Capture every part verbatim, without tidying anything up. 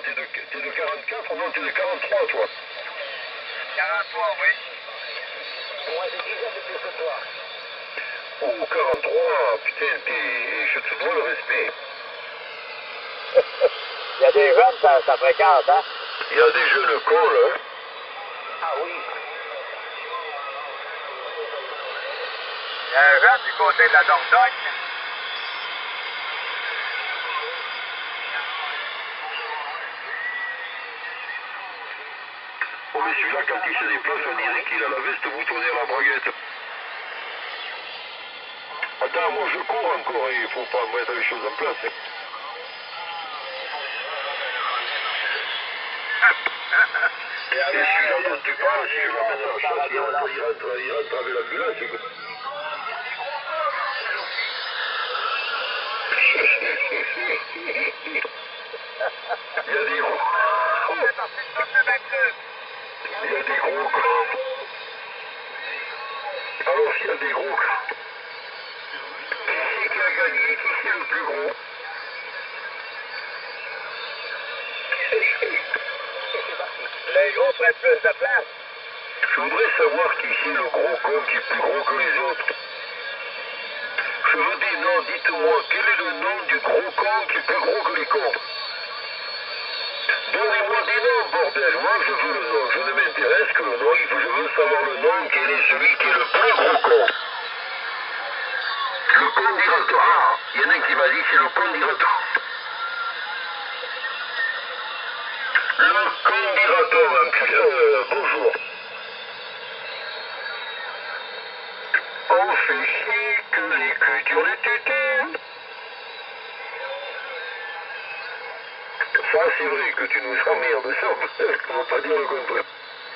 t'es de, t'es de quarante-quatre, non, t'es de quarante-trois, toi. quarante-trois, oui. Moi, j'ai dix ans de plus que toi. Oh, quarante-trois, putain, t'es... je te dois le respect. Il y a des jeunes, ça, ça fréquente, hein? Il y a des jeunes cons, là. Ah oui. Il y a un jeune du côté de la Dordogne. Oh, mais celui-là, quand il se déplace, on dirait qu'il a la veste boutonnée à la braguette. Attends, moi je cours encore et il faut pas mettre les choses en place. Et celui-là dont tu parles, si je l'amène à la chasse, il rentre, il rentre, il rentre avec l'ambulance. Quoi. Il y a des gros... C'est parti de comme le vingt-deux. Il y a des gros cons. Alors s'il y a des gros cons, qui c'est qui a gagné? Qui c'est le plus gros? Les gros prennent plus de place. Je voudrais savoir qui c'est le gros con qui est plus gros que les autres. Je veux des noms, dites-moi, quel est le nom du gros con qui est plus gros que les cons? Donnez-moi des noms, bordel, moi je veux le nom, je ne m'intéresse que le nom, je veux savoir le nom, quel est celui qui est le plus gros con? Le con directeur. Ah, il y en a un qui m'a dit c'est le con directeur. Le con directeur, euh, bonjour. On fait chier que les culs sur les tétés. Ça, c'est vrai que tu nous emmerdes, ça, on va pas dire le contraire.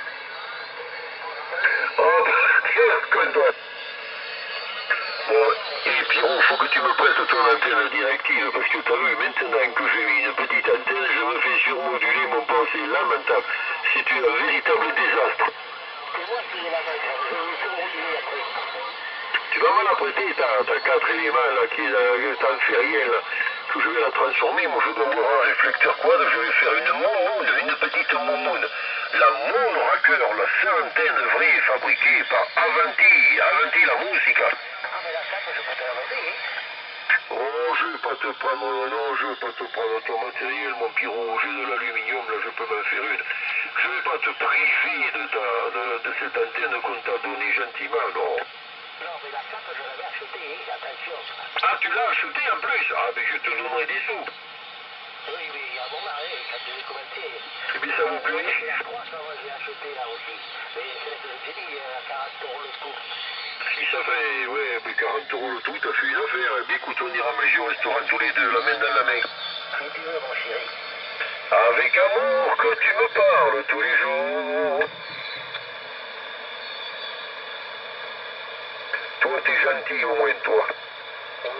Oh, bah, tiens, comme toi. Bon, et Pierrot, faut que tu me prêtes ton antenne directive, parce que t'as vu, maintenant que j'ai mis une petite antenne, je me fais surmoduler mon pensée lamentable. C'est un véritable désastre. C'est moi qui vais la mettre, je vais vous surmoduler après. Tu vas me la prêter, ta, ta quatre éléments, là, qui est euh, en ferriel, là, que je vais la transformer. Moi, je dois avoir un réflecteur quad, je vais faire une moumoune, une petite moumoune. La Moon Racker, la seule antenne vraie fabriquée par Avanti, Avanti la musica. Ah, mais la chape, je peux te la donner, hein? Oh, je vais pas te prendre, non, je vais pas te prendre ton matériel, mon Pierrot, j'ai de l'aluminium, là, je peux m'en faire une. Je vais pas te priver de, ta, de, de cette antenne qu'on t'a donnée gentiment, non. Non, mais la chape, je l'avais achetée, hein? Attention. Ah, tu l'as acheté en plus? Ah, mais je te donnerai des sous. Oui, oui, il y a un moment, hein, quand je l'ai commencé. Eh bien, ça vous plaît? La trois, ça va, j'ai acheté là aussi. Mais c'est ce que je te dis, à quarante euros le tout. Si ça fait, ouais, mais quarante euros le tout, t'as fait une affaire. Eh bien, écoute, on ira manger au restaurant tous les deux, la main dans la main. Si tu veux, mon chéri. Avec amour que tu me parles tous les jours. Toi, t'es gentil au moins, toi. Oui.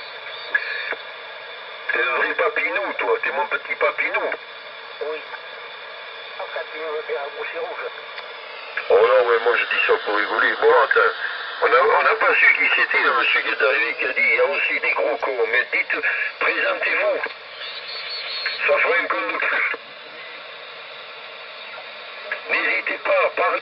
T'es un vrai papinou, toi. T'es mon petit papinou. Oui. Oh, quand tu veux me faire un boucher rouge. Oh non, ouais, moi je dis ça pour rigoler. Bon, attends. On n'a on a pas su qui c'était, le monsieur qui est arrivé, qui a dit, il y a aussi des gros cons. Mais dites, présentez-vous. Ça fera un compte de plus. N'hésitez pas à parler.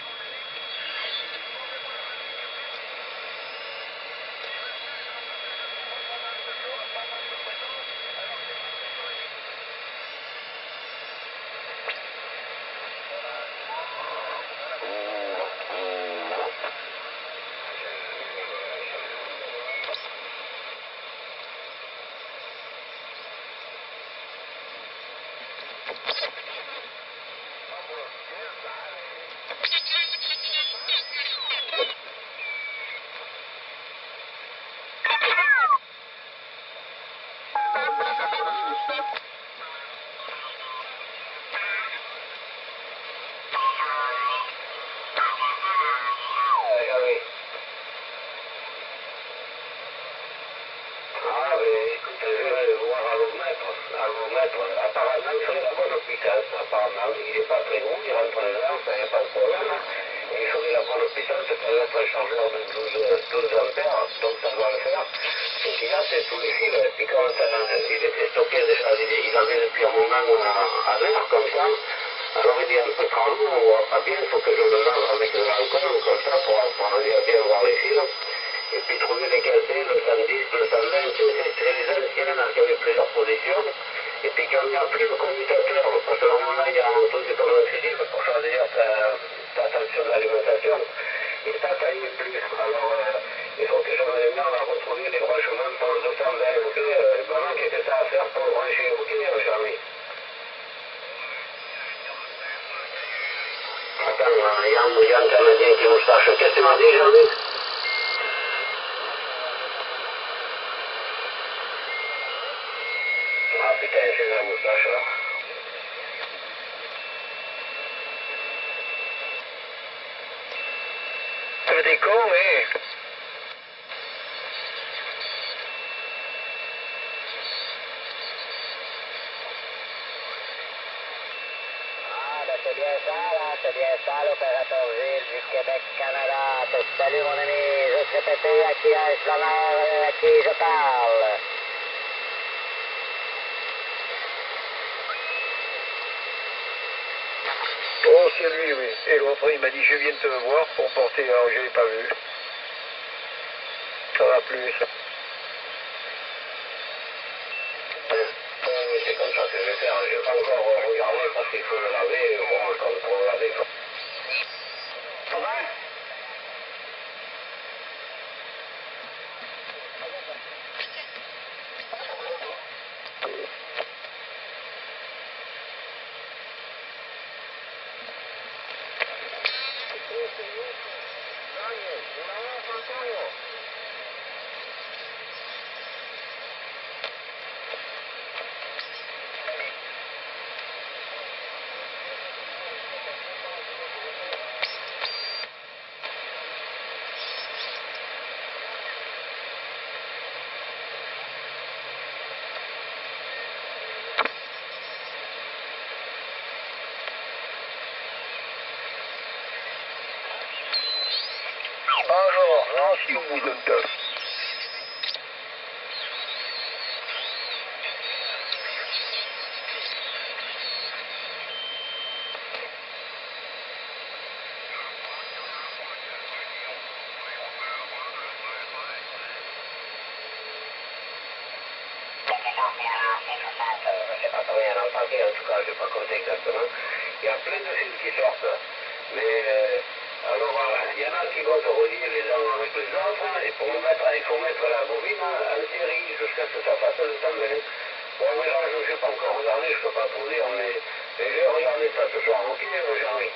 Apparemment, il serait là-bas à l'hôpital. Apparemment, il n'est pas très gros, il rentre là, ça n'y a pas de problème. Il faudrait là-bas à l'hôpital, c'est pour mettre un chargeur de douze ampères, donc ça doit le faire. Ce qu'il y a, c'est tous les fils. Et puis quand il était stocké déjà il, il avait depuis un moment à, à l'air comme ça. Alors il dit un peu quand nous, on voit pas bien, il faut que je le lave avec le lancôme comme ça pour, pour arriver à bien voir les fils. Et puis trouver les quintés, le cent dix, le cent vingt, c'est les anciennes qui avaient plusieurs positions. Et puis quand il n'y a plus le commutateur, parce que normalement il y a un truc comme un Philippe pour choisir ta, ta tension d'alimentation. Et ça, ça y est plus. Alors euh, il faut que je me mette à retrouver les branchements pour le deux cent vingt. Ok, euh, vraiment qu'est-ce que ça à faire pour brancher, ok, Jean-Mi. Attends, il y, a, y a un Canadien qui moustache. Qu'est-ce que tu m'as dit, Jean-Mi? Ah putain, c'est la moustache là. C'est des cons, hein? C'est bien ça, là, c'est bien ça, l'opérateur Gilles du Québec-Canada. Salut, mon ami. Juste répéter à qui est l'honneur, à qui je parle. Oh, c'est lui, oui. Et l'autre, il m'a dit, je viens de te voir pour porter, alors je l'ai pas vu. Ça va plus. Oui, c'est comme ça que je vais faire. Je vais pas encore regarder parce qu'il faut le laver. Bon, comme pour le laver. Ça va? Bonjour, non, si vous vous êtes. Je sais pas combien il y en a empaqué, en tout cas, je n'ai pas compté exactement. Il y a plein de fils qui sortent. Mais euh, alors, il y en a qui vont se relier les uns avec les autres, et pour mettre, il faut mettre la bobine en série jusqu'à ce que ça fasse le cent vingt. Bon, mais là, je n'ai pas encore regardé, je ne peux pas tout dire, mais, mais j'ai regardé ça ce soir, ok, Jean-Mi?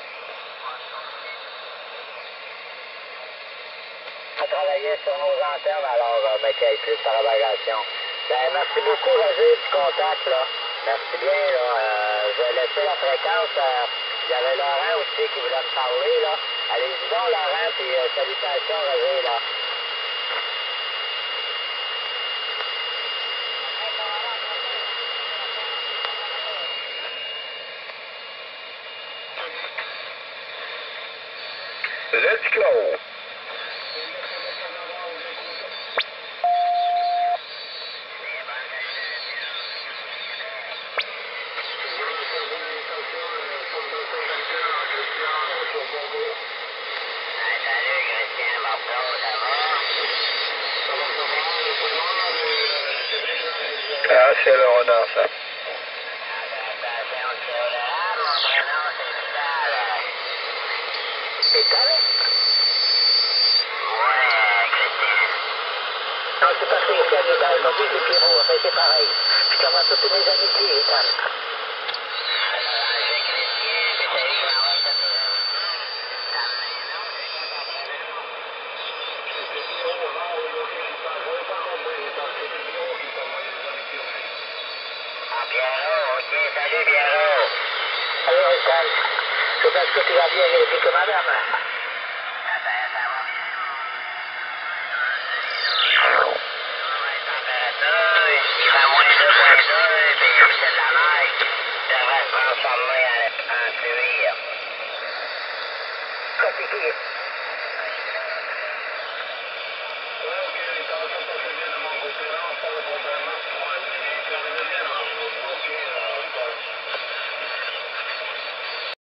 À travailler sur nos antennes, alors, euh, mais qu'il y ait plus de propagation. Ben, merci beaucoup, Roger, du contact, là. Merci bien, là. Euh, je vais laisser la fréquence. Euh, il y avait Laurent aussi qui voulait me parler, là. Allez-y donc, Laurent, puis euh, salutations, Roger, là. Let's go. Ah, c'est le renard, ça. C'est correct? Non, c'est parce que ici à Vidal, ils m'ont dit que Pierrot, enfin, c'est pareil. Je commence toutes mes amitiés, Vidal. Ah, Pierrot, ok, salut, Pierrot. Salut, Richard. Je pense que tu vas bien vérifier que madame. Fatigué.